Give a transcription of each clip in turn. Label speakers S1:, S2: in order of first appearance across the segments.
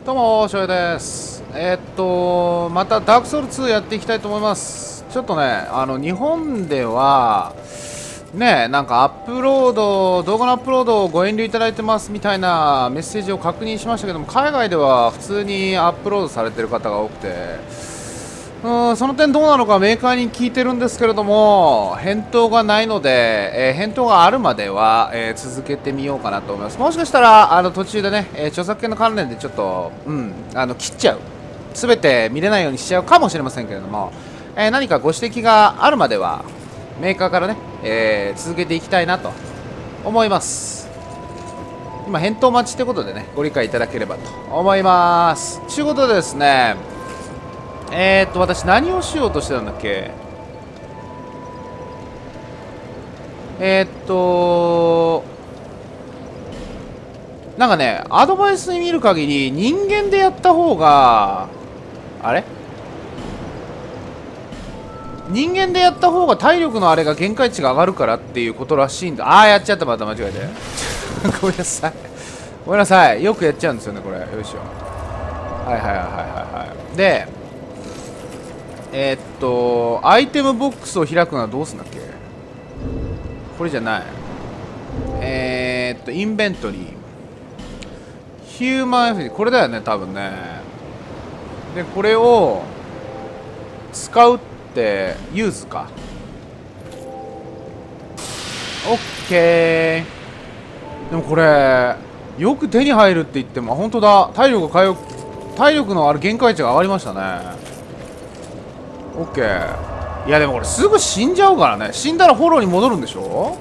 S1: どうも、しょうやです。またダークソウル2やっていきたいと思います。ちょっとね、日本では、ね、なんか動画のアップロードをご遠慮いただいてますみたいなメッセージを確認しましたけども、海外では普通にアップロードされてる方が多くて、その点どうなのかメーカーに聞いてるんですけれども、返答がないので、返答があるまでは、続けてみようかなと思います。もしかしたら途中でね、著作権の関連でちょっと、切っちゃう、すべて見れないようにしちゃうかもしれませんけれども、何かご指摘があるまではメーカーからね、続けていきたいなと思います。今返答待ちということでね、ご理解いただければと思います。ということでですね、私何をしようとしてたんだっけ。なんかね、アドバイスに見る限り人間でやった方が、あれ人間でやった方が体力のあれが限界値が上がるからっていうことらしいんだ。やっちゃった。また間違えてごめんなさい、ごめんなさい。よくやっちゃうんですよね、これ。よいしょ。で、アイテムボックスを開くのはどうすんだっけ。これじゃない。インベントリー、ヒューマンエフェクト、これだよね、多分ね。で、これを使うってユーズか。オッケー。でもこれよく手に入るって言っても、本当だ、体力のある限界値が上がりましたね。オッケー。いやでもこれすぐ死んじゃうからね。死んだらフォローに戻るんでしょ。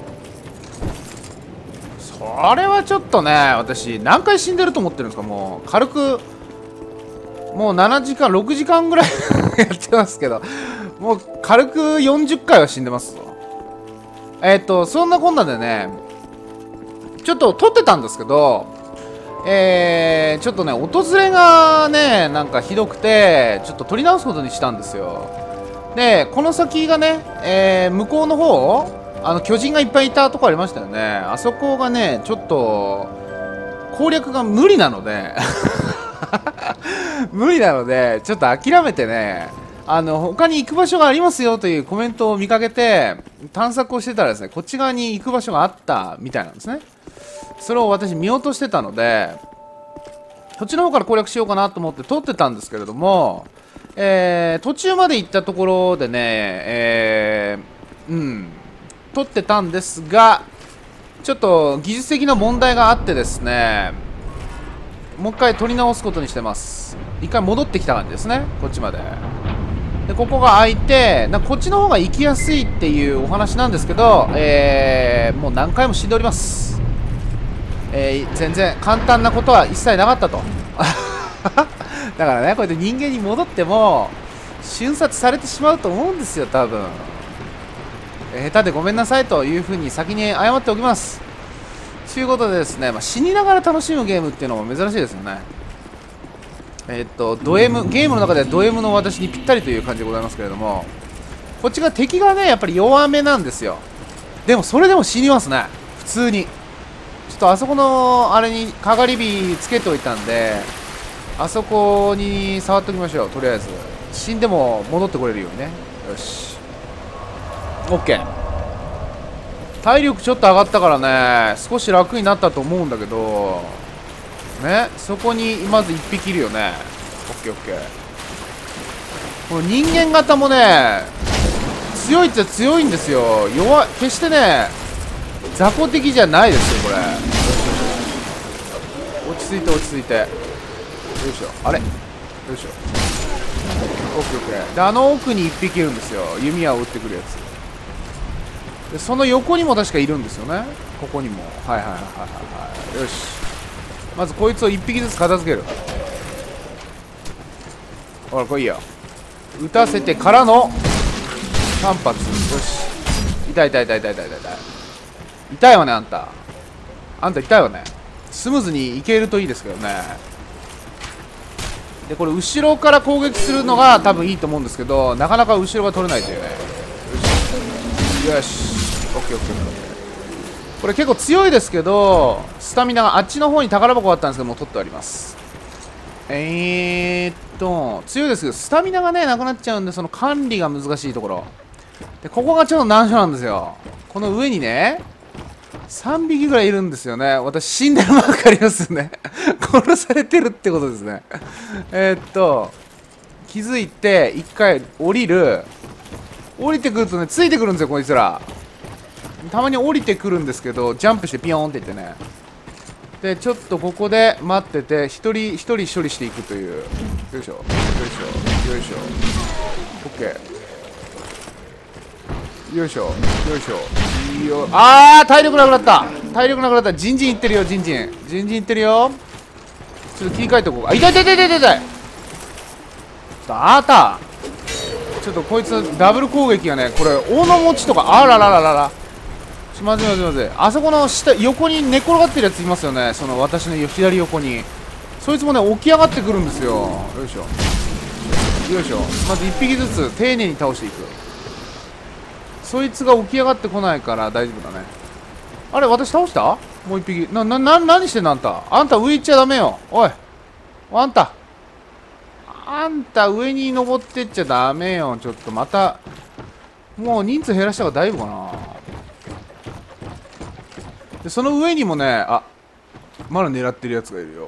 S1: それはちょっとね、私何回死んでると思ってるんですか。もう軽くもう7時間6時間ぐらいやってますけど、もう軽く40回は死んでますぞ。そんなこんなでね、ちょっと撮ってたんですけど、ちょっとね、訪れがね、なんかひどくて、ちょっと撮り直すことにしたんですよ。で、この先がね、向こうの方、巨人がいっぱいいたとこありましたよね。あそこがね、ちょっと攻略が無理なので無理なので、ちょっと諦めてね、他に行く場所がありますよというコメントを見かけて探索をしてたらですね、こっち側に行く場所があったみたいなんですね。それを私見落としてたので、そっちの方から攻略しようかなと思って撮ってたんですけれども、途中まで行ったところでね、撮ってたんですが、ちょっと技術的な問題があってですね、もう一回撮り直すことにしてます。一回戻ってきた感じですね、こっちまで。で、ここが開いて、なんかこっちの方が行きやすいっていうお話なんですけど、もう何回も死んでおります。全然簡単なことは一切なかったとだからね、こうやって人間に戻っても瞬殺されてしまうと思うんですよ、多分。下手でごめんなさいというふうに先に謝っておきます。ということでですね、死にながら楽しむゲームっていうのも珍しいですよね。ド M、ゲームの中ではド M の私にぴったりという感じでございますけれども、こっちが敵がね、やっぱり弱めなんですよ。でもそれでも死にますね、普通に。ちょっとあそこのあれにかがり火つけておいたんで、あそこに触っておきましょう。とりあえず死んでも戻ってこれるようにね。よし、 OK。 体力ちょっと上がったからね、少し楽になったと思うんだけどね。そこにまず1匹いるよね。 OKOK。 この人間型もね、強いっちゃ強いんですよ。決してね雑魚的じゃないですよ、これ。落ち着いて落ち着いて。よいしょ、あれ、よいしょ。オッケーオッケー。で、奥に1匹いるんですよ、弓矢を撃ってくるやつで。その横にも確かいるんですよね、ここにも。はい。よし、まずこいつを1匹ずつ片付ける。ほら、これいいよ。撃たせてからの3発。よし、痛いわね、あんた痛いわね。スムーズにいけるといいですけどね。で、これ後ろから攻撃するのが多分いいと思うんですけど、なかなか後ろが取れないというね。よし、オッケー。これ結構強いですけど、スタミナがあっちの方に宝箱があったんですけども、取ってあります。 強いですけど、スタミナがね、なくなっちゃうんで、その管理が難しいところ。で、ここがちょっと難所なんですよ。この上にね、3匹ぐらいいるんですよね。私、死んでるマークありますよね。殺されてるってことですね。気づいて、一回降りる。降りてくるとね、ついてくるんですよ、こいつら。たまに降りてくるんですけど、ジャンプしてピヨーンっていってね。で、ちょっとここで待ってて、一人処理していくという。よいしょ、よいしょ、よいしょ。オッケー。よいしょ、よいしょ。いいよ。体力なくなった。体力なくなった。ジンジンいってるよ、ジンジンいってるよ。ちょっと切り替えておこう。痛い痛い痛い痛い痛い。ちょっとこいつダブル攻撃がね、これ大の持ちとか、あららららら。まずいまずいまずい。あそこの下横に寝転がってるやついますよね。その私の左横に。そいつもね、起き上がってくるんですよ。よいしょ、よいしょ。まず1匹ずつ丁寧に倒していく。そいつが起き上がってこないから大丈夫だね。あれ、私倒した？もう1匹。何してんのあんた。あんた上行っちゃダメよ。おい、あんた上に登ってっちゃダメよ。ちょっとまたもう人数減らした方が大丈夫かな。で、その上にもね、まだ狙ってるやつがいるよ。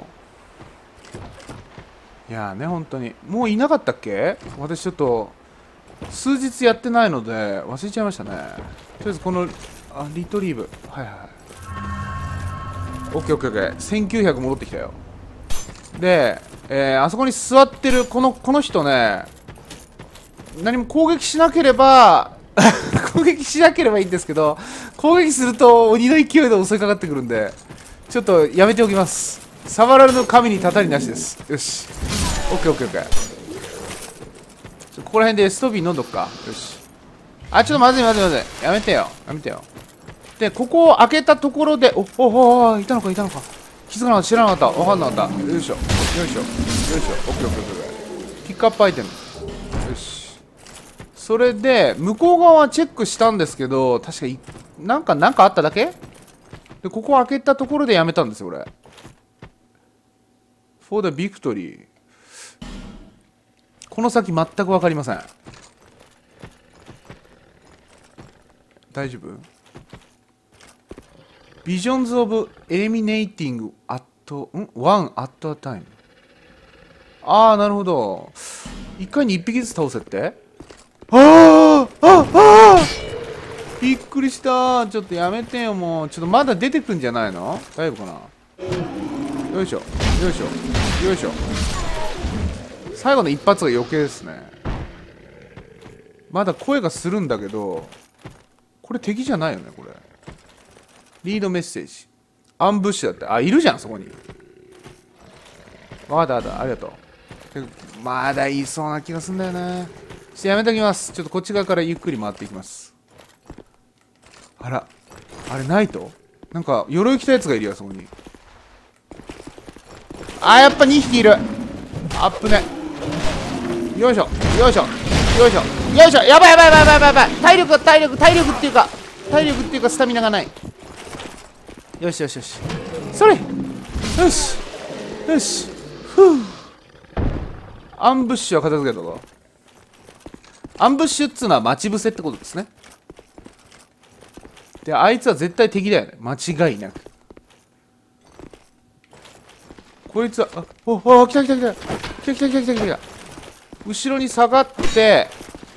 S1: いやーね、本当にもういなかったっけ。私ちょっと数日やってないので忘れちゃいましたね。とりあえずこのリトリーブ、はいはい、オッケーオッケーオッケー。1900戻ってきたよ。で、あそこに座ってるこの人ね、何も攻撃しなければ攻撃しなければいいんですけど、攻撃すると鬼の勢いで襲いかかってくるんで、ちょっとやめておきます。触られぬ神にたたりなしです。よし、オッケーオッケーオッケー。ここら辺でストビー飲んどくか。よし。ちょっとまずい。やめてよ。で、ここを開けたところで、いたのか。気づかなかった、知らなかった、分かんなかった。よいしょ。オッケーオッケー。ピックアップアイテム。よし。それで、向こう側はチェックしたんですけど、確かなんかあっただけで、ここを開けたところでやめたんですよ、俺。For the victory。この先全く分かりません。大丈夫？ Visions of eliminating one at a time。 なるほど。1回に1匹ずつ倒せって。びっくりした。ちょっとやめてよ、もう。ちょっとまだ出てくんじゃないの？大丈夫かな。よいしょ。最後の一発が余計ですね。まだ声がするんだけど、これ敵じゃないよね、これ。リードメッセージ。アンブッシュだって。いるじゃん、そこに。わかった、ありがとう。まだいそうな気がすんだよね。ちょっとやめておきます。ちょっとこっち側からゆっくり回っていきます。あれナイト？なんか鎧着たやつがいるよ、そこに。やっぱ2匹いる。アップね。よいしょ。やばい。体力っていうかスタミナがない。よし。それ。よし。アンブッシュは片付けたぞ。アンブッシュっつうのは待ち伏せってことですね。で、あいつは絶対敵だよね、間違いなく。こいつは来た。後ろに下がって、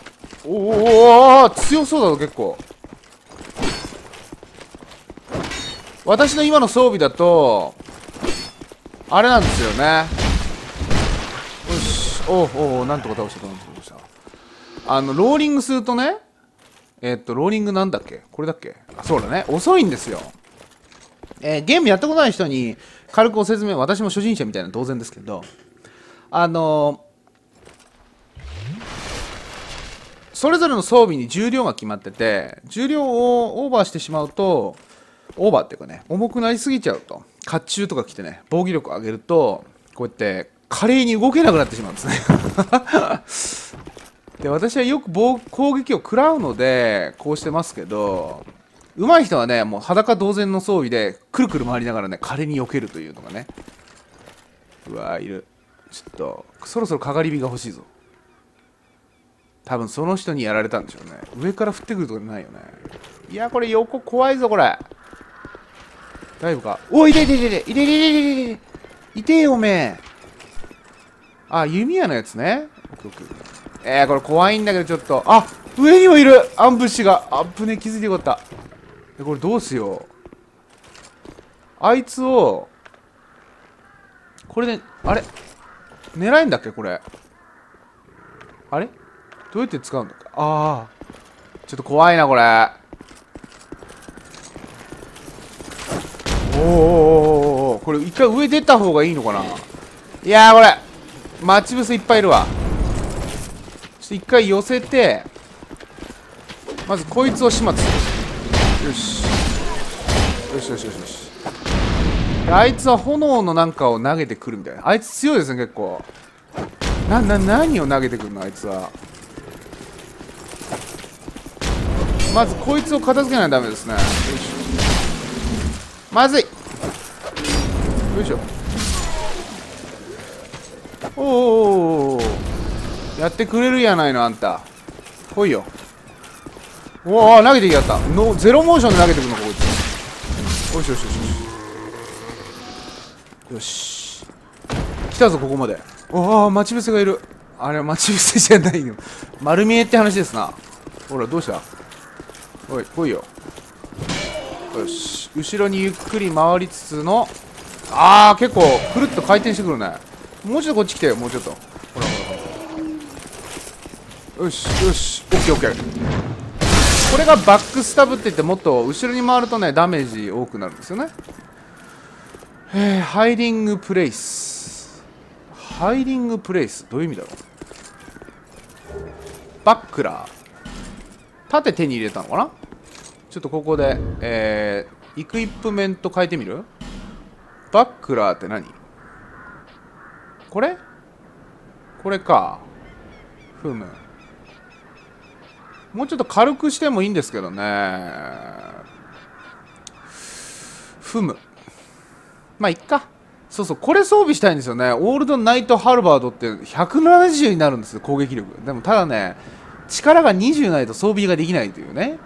S1: 強そうだぞ結構。私の今の装備だとあれなんですよね。よし、なんとか倒した。ローリングするとね、ローリングなんだっけ、これだっけ。そうだね、遅いんですよ。ゲームやったことない人に軽くご説明、私も初心者みたいな当然ですけど、それぞれの装備に重量が決まってて、重量をオーバーしてしまうと、オーバーっていうかね、重くなりすぎちゃうと、甲冑とか着てね、防御力を上げると、こうやって華麗に動けなくなってしまうんですね。で、私はよく攻撃を食らうのでこうしてますけど、上手い人はね、もう裸同然の装備でくるくる回りながらね、華麗に避けるというのがね。うわー、いる。 ちょっとそろそろかがり火が欲しいぞ。多分その人にやられたんでしょうね。上から降ってくるとかないよね。いやこれ横怖いぞこれ。大丈夫か。おいていていていていていていていていてよおめえ。あ、弓矢のやつね。これ怖いんだけどちょっと。あ、上にもいるアンブッシュが。あぶね、気づいてよかった。これどうしよう。あいつをこれで、あれ狙えんだっけこれ。あれどうやって使うんだっけ。ああ、ちょっと怖いなこれ。おーおーおーおー、これ一回上出た方がいいのかな。いやーこれ待ち伏せいっぱいいるわ。ちょっと一回寄せて、まずこいつを始末する。よしよしよしよしよし。あいつは炎のなんかを投げてくるみたいな。あいつ強いですね結構。何を投げてくるのあいつは。まずこいつを片付けないとダメですね。よいしょ。まずい。よいしょ。おお、やってくれるやないのあんた。来いよ。おお、投げてきやったの。ゼロモーションで投げてくるのこいつ。よしよしよしよしよし。来たぞここまで。おお、待ち伏せがいる。あれは待ち伏せじゃないよ。丸見えって話ですな。ほらどうした。おい来いよ。よし、後ろにゆっくり回りつつの、あー結構くるっと回転してくるね。もうちょっとこっち来てよ。もうちょっとほらほらほら。よしよし、オッケーオッケー。これがバックスタブって言って、もっと後ろに回るとねダメージ多くなるんですよね。ハイディングプレイス。ハイディングプレイスどういう意味だろう。バックラー盾手に入れたのかな。ちょっとここでイクイップメント変えてみる。バックラーって何。これか。ふむ。もうちょっと軽くしてもいいんですけどね。ふむ。まあいっか。そうそう、これ装備したいんですよね。オールドナイトハルバードって170になるんですよ、攻撃力。でもただね、力が20ないと装備ができないというね。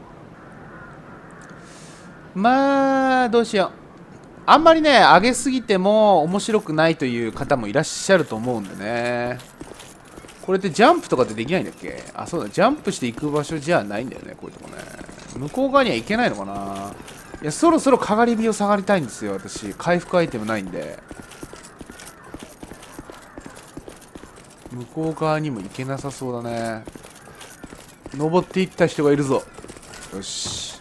S1: まあどうしよう。あんまりね上げすぎても面白くないという方もいらっしゃると思うんでね。これってジャンプとかってできないんだっけ。あ、そうだ、ジャンプして行く場所じゃないんだよね、こういうとこね。向こう側には行けないのかな。いや、そろそろかがり火を下がりたいんですよ私。回復アイテムないんで。向こう側にも行けなさそうだね。登っていった人がいるぞ。よし、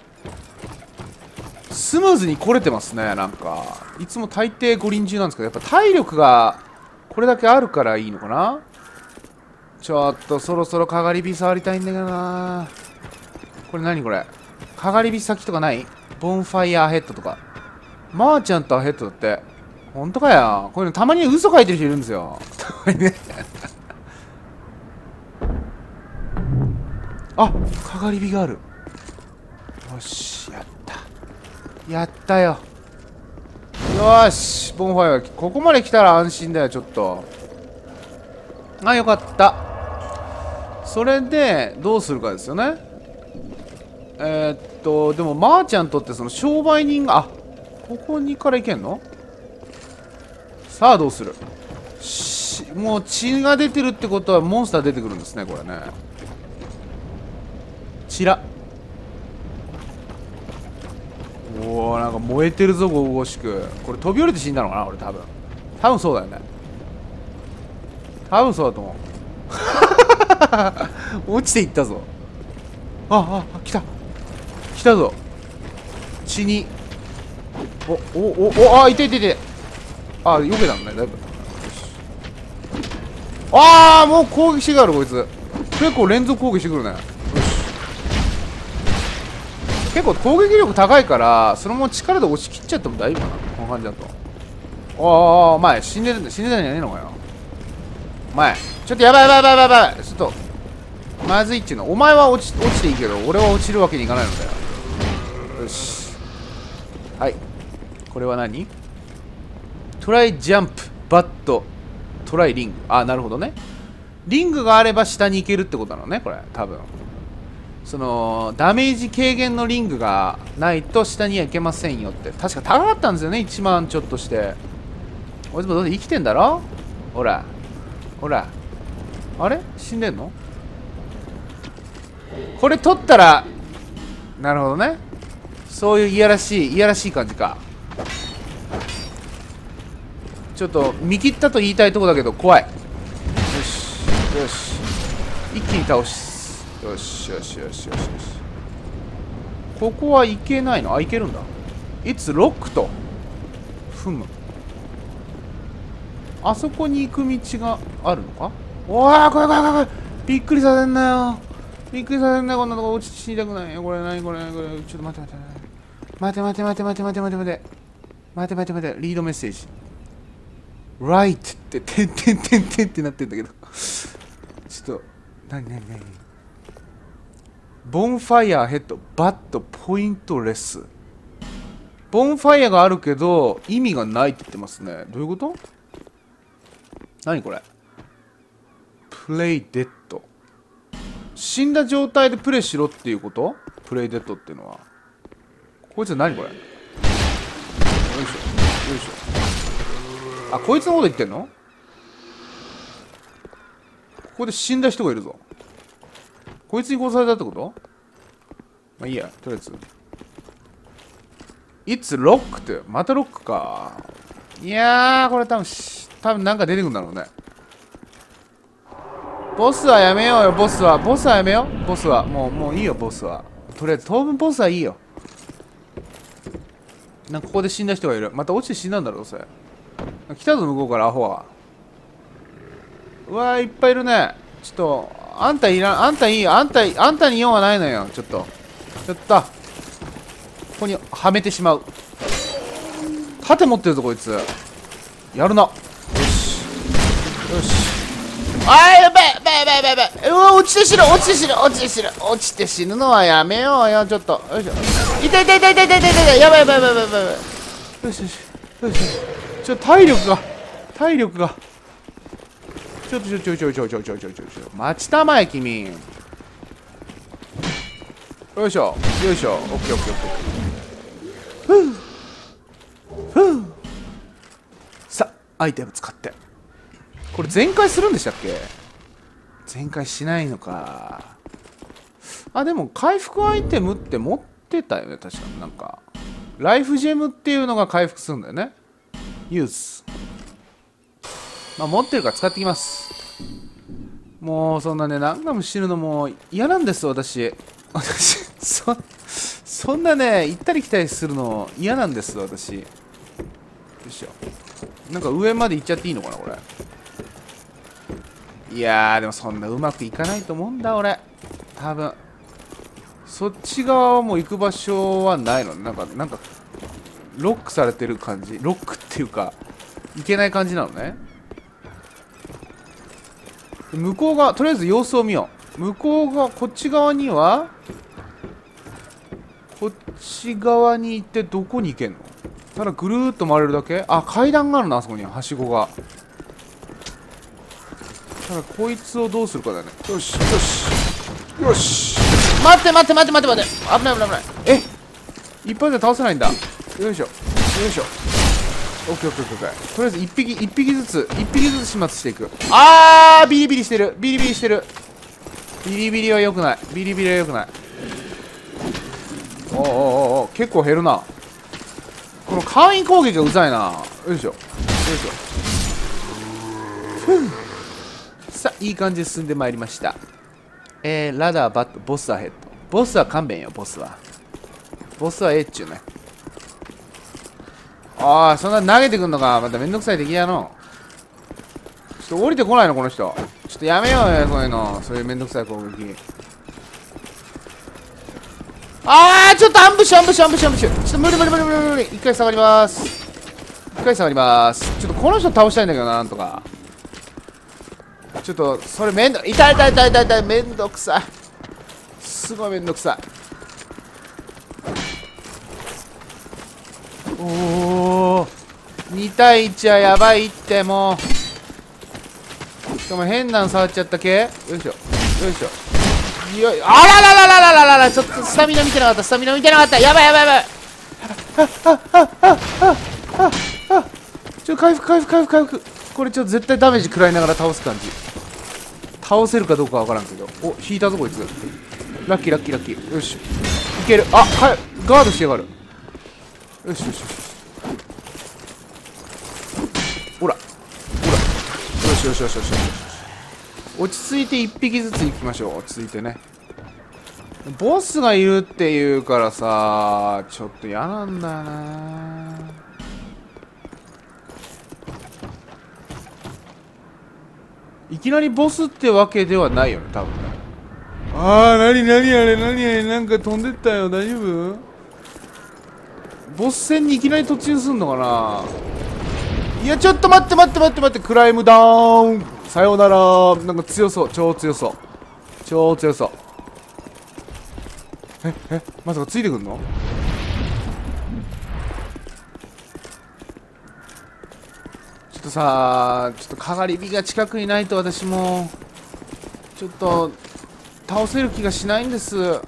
S1: スムーズに来れてますね。なんかいつも大抵五輪中なんですけど、やっぱ体力がこれだけあるからいいのかな。ちょっとそろそろかがり火触りたいんだけどな。これ何これ、かがり火先とかない。ボンファイヤーヘッドとか。マーチャンとアヘッドだって。ほんとかよ。こういうのたまに嘘書いてる人いるんですよ。たまにね。あ、かがり火がある。よし、やったやったよ。よーし、ボンファイヤーここまで来たら安心だよ。ちょっとあ、よかった。それでどうするかですよね。でもマーチャントってその商売人が、あ、ここにから行けんの。さあどうする。もう血が出てるってことはモンスター出てくるんですね、これね。チラ。おお、なんか燃えてるぞ、ご々しく。これ飛び降りて死んだのかな、俺多分そうだよね。多分そうだと思う。落ちていったぞ。来たぞ。血に。あ、いて。あ、避けたんだね、だいぶ。ああ、もう攻撃してくるこいつ。結構連続攻撃してくるね。よし、結構攻撃力高いから、そのまま力で押し切っちゃっても大丈夫かな、この感じだと。お前死んでたんじゃねえのかよ。お前ちょっとやばい。ちょっとまずいっちゅうの。お前は落ちていいけど、俺は落ちるわけにいかないのだよ。よし、はい。これは何。トライジャンプバットトライリング。あ、なるほどね。リングがあれば下に行けるってことなのね、これ。多分。その、ダメージ軽減のリングがないと下には行けませんよって。確か高かったんですよね、1万ちょっとして。こいつもどうせ生きてんだろ、ほら。ほら。あれ死んでんの？これ取ったら、なるほどね。そういういやらしい感じか。ちょっと見切ったと言いたいとこだけど怖い。よしよし、一気に倒す。よしよしよしよしよし。ここはいけないの？あ、いけるんだ。It's locked。ふむ。あそこに行く道があるのか？おー、怖い怖い怖い。びっくりさせんなよ。びっくりさせんなよ。こんなとこ落ち死にたくないよ。これ何これこれ。ちょっと待って待って待って待って待って待って待って待って待って待って待って。リードメッセージ。Right っててんてんてんてんってなってんだけどちょっと何ボンファイアヘッドバットポイントレス。ボンファイアがあるけど意味がないって言ってますね。どういうこと？何これ？プレイデッド。死んだ状態でプレイしろっていうこと？プレイデッドっていうのは。こいつ何これ？よいしょよいしょ。あ、こいつのこと言ってんの？ここで死んだ人がいるぞ。こいつに殺されたってこと？まあいいや、とりあえず。It's locked。またロックか。いやー、これ多分なんか出てくるんだろうね。ボスはやめようよ、ボスは。ボスはやめよう。ボスは。もういいよ、ボスは。とりあえず、当分ボスはいいよ。なんかここで死んだ人がいる。また落ちて死んだんだろう、それ。来たぞ、向こうから、アホは。うわー、いっぱいいるね。ちょっと、あんたいらん、あんたいいよ。あんたに用はないのよ。ちょっと。ここにはめてしまう。盾持ってるぞ、こいつ。やるな。よし。よし。あー、やべえ。うわ、落ちて死ぬ死ぬのはやめようよ、ちょっと。よいしょ。痛い。やばい。よし。体力が。ちょ。待ちたまえ、君。よいしょ。オッケー。ふう。さ、アイテム使って。これ全開するんでしたっけ？全開しないのか。あ、でも回復アイテムって持ってたよね、確かに。なんかライフジェムっていうのが回復するんだよね。ユース。まあ持ってるから使ってきます。もうそんなね、何回も死ぬのも嫌なんです、私そんなね、行ったり来たりするの嫌なんです、私。よいしょ。なんか上まで行っちゃっていいのかな、これ。いやー、でもそんなうまくいかないと思うんだ、俺。多分。そっち側も行く場所はないの。なんか、ロックされてる感じ。ロックっていうか、行けない感じなのね。向こう側、とりあえず様子を見よう。向こう側、こっち側には、こっち側に行ってどこに行けんの？ただぐるーっと回れるだけ？あ、階段があるな、あそこに。はしごが。ただこいつをどうするかだよね。よし。待って。危ない。え、一発で倒せないんだ。よいしょ。オッケー。とりあえず一匹ずつ始末していく。あー、ビリビリしてる。ビリビリは良くない。お、結構減るな。この簡易攻撃がうざいな。よいしょ。さあ、いい感じで進んでまいりました。ラダーバット、ボスアヘッド。ボスは勘弁よ、ボスはええっちゅうね。ああ、そんな投げてくんのか。まためんどくさい敵やの。ちょっと降りてこないの、この人。ちょっとやめようよ、そういうの。そういうめんどくさい攻撃。あー、ちょっとアンブッシュ。ちょっと無理。一回下がります。ちょっとこの人倒したいんだけどな、なんとか。ちょっと、それ痛い。めんどくさい。すごいめんどくさい。おー、2対1はやばいって、もう。 しかも変なの触っちゃった系。よいしょよいしょ。あらららららららら、ちょっとスタミナ見てなかった、スタミナ見てなかった。やばいやばいやばい。回復回復回復回復。これちょっと絶対ダメージ食らいながら倒す感じ。倒せるかどうかわからんけど。お、引いたぞこいつ。ラッキーラッキーラッキー。よしいける。あ、はい、ガードしやがる。よしよしよし。ほらほら、よしよしよしよしよし。落ち着いて1匹ずつ行きましょう。落ち着いてね。ボスがいるっていうからさ、ちょっと嫌なんだよな。いきなりボスってわけではないよね、多分ね。あー、なになにあれ、なにあれ、なんか飛んでったよ。大丈夫？ボス戦にいきなり突入すんのかな。いや、ちょっと待って待って待って待って、クライムダウン、さようなら。なんか強そう、超強そう、超強そう。まさかついてくんの？ちょっとさ、ちょっとかがり火が近くにないと私もちょっと倒せる気がしないんです。よ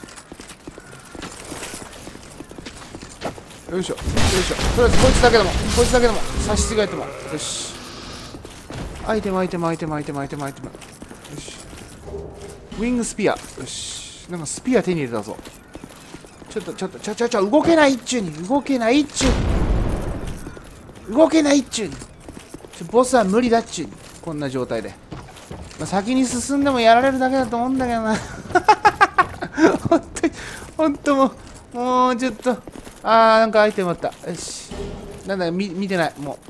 S1: いしょよいしょ。とりあえずこいつだけでも、こいつだけでも差し違えてもよし。アイテムアイテムアイテムアイテムアイテムアイテム。よし、ウィングスピア。よし、なんかスピア手に入れたぞ。ちょっと動けないっちゅうに、動けないっちゅうに、動けないっちゅうに。ボスは無理だっちゅうに、こんな状態で。まあ、先に進んでもやられるだけだと思うんだけどな。本当もうちょっと。なんかアイテムあった。よし、なんだ見てない。もう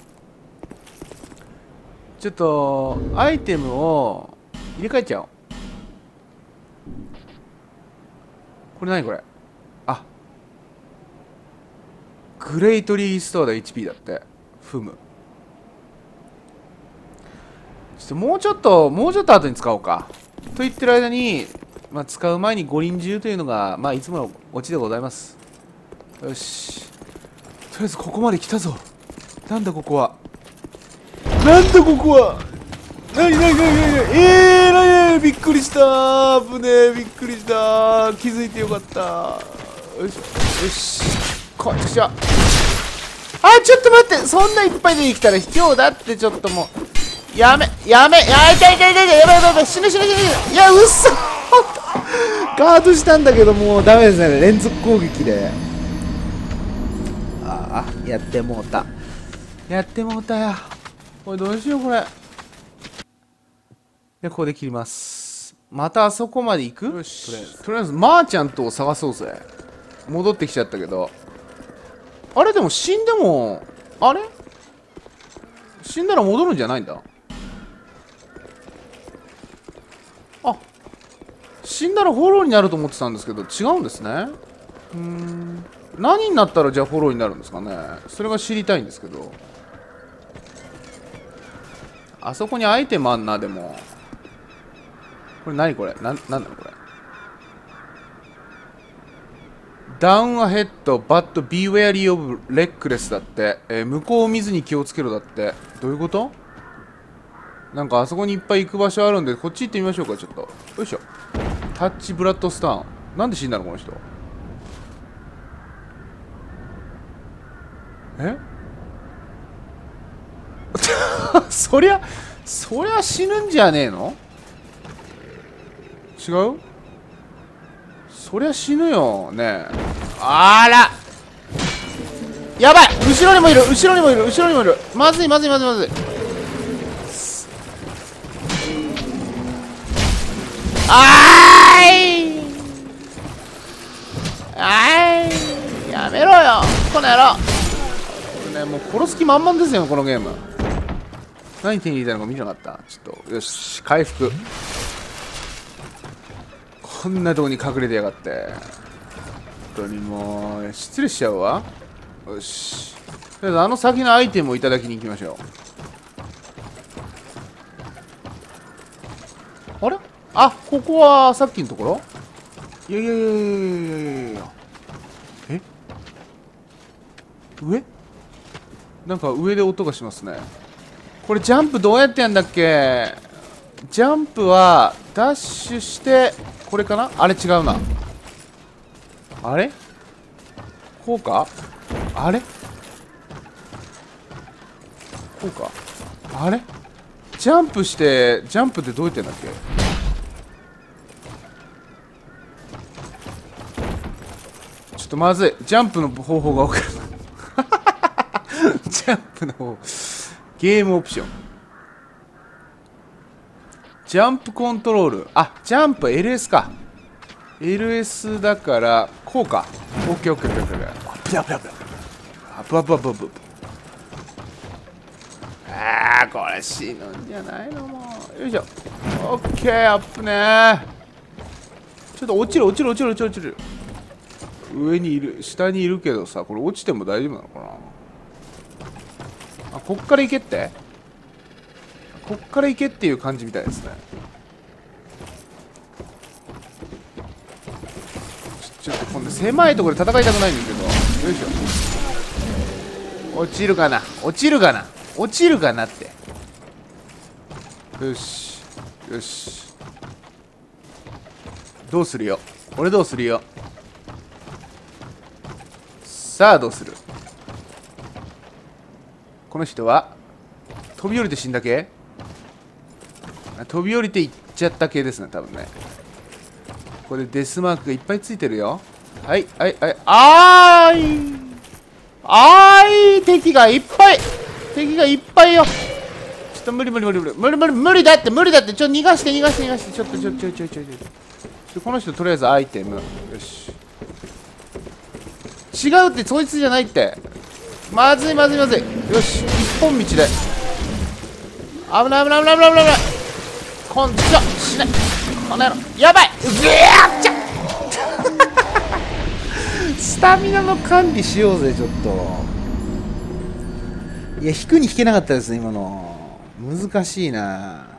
S1: ちょっとアイテムを入れ替えちゃおう。これ何これ。あ、グレイトリーストアで HP だって。ふむ。もうちょっと後に使おうか。と言ってる間に、まあ、使う前に五輪中というのが、まあ、いつものオチでございます。よし。とりあえずここまで来たぞ。なんだここは。なんだここは。なになにびっくりした。危ねえ、びっくりした。気づいてよかった。よしよし。こっちは。ちょっと待って。そんないっぱい出てきたら卑怯だって。ちょっともうやめ。痛いやばいやばい、死ぬ。いや、うっそ。ガードしたんだけど、もうダメですね。連続攻撃で。やってもうたよ。これどうしようこれ。で、ここで切ります。またあそこまで行く？よし、とりあえずマーチャントを探そうぜ。戻ってきちゃったけど。あれ、でも死んでも、あれ死んだら戻るんじゃないんだ。死んだらフォローになると思ってたんですけど、違うんですね。何になったらじゃあフォローになるんですかね。それが知りたいんですけど。あそこにアイテムあんな。でもこれ何これ。なんだろこれ。ダウンアヘッドバットビーウェアリーオブレックレスだって。向こうを見ずに気をつけろだって。どういうこと？なんかあそこにいっぱい行く場所あるんで、こっち行ってみましょうか。ちょっとよいしょ。タッチブラッドスターン。なんで死んだのこの人。そりゃ死ぬんじゃねえの。違う？そりゃ死ぬよね。あらやばい。後ろにもいる。まずい。やめろよこの野郎。これね、もう殺す気満々ですよこのゲーム。何手に入れたのか見なかった。ちょっとよし、回復。こんなとこに隠れてやがって。本当にもう失礼しちゃうわ。よし、とりあえずあの先のアイテムをいただきに行きましょう。あれ、ここはさっきのところ。いや上なんか上で音がしますね。 これジャンプどうやってやんだっけ。ジャンプはダッシュしてこれかな。あれ違うな。あれこうか。あれこうか。あれジャンプしてジャンプってどうやってんだっけ。ちょっとまずい。ジャンプの方法が分からないジャンプの方ゲームオプションジャンプコントロール。あ、ジャンプ LS か。 LS だからこうか。オッケーオッケーオッケーオッケー。アップアップアップアップアップアップアップ。あー、これ死ぬんじゃないの。もうよいしょ。オッケー、アップねー。ちょっと落ちる落ちる落ちる落ちる落ちる。上にいる、下にいるけどさ、これ落ちても大丈夫なのかな。あ、こっから行けって、こっから行けっていう感じみたいですね。ちょっとこんな狭いところで戦いたくないんだけど。よいしょ。落ちるかな落ちるかな落ちるかなって。よしよし。どうするよ俺、どうするよ。さあどうする。この人は飛び降りて死んだ系。飛び降りていっちゃった系ですね、多分ね。これデスマークがいっぱいついてるよ。はいはいはい。あーいあーい、敵がいっぱい、敵がいっぱいよ。ちょっと無理無理無理無理無理無理無理だって無理だって。ちょっと逃がして逃がして逃がして。ちょっとちょこの人とりあえずアイテム。よし。違うって、そいつじゃないって。まずいまずいまずい。よし、一本道で。危ない危ない危ない危ない危ない危ない。こんちょしないこの野郎やばい。うわっちゃスタミナの管理しようぜちょっと。いや、引くに引けなかったですね今の。難しいな。